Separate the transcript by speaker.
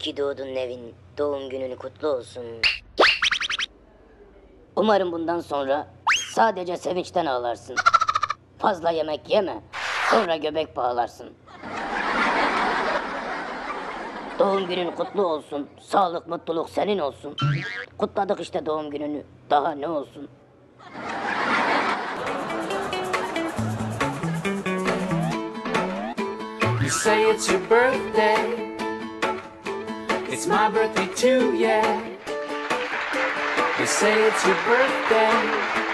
Speaker 1: ki doğdun Nevin. Doğum günün kutlu olsun. Umarım bundan sonra sadece sevinçten ağlarsın. Fazla yemek yeme. Sonra göbek bağlarsın. Doğum günün kutlu olsun. Sağlık, mutluluk senin olsun. Kutladık işte doğum gününü. Daha ne olsun?
Speaker 2: You say it's your birthday. It's my birthday too, yeah. You say it's your birthday.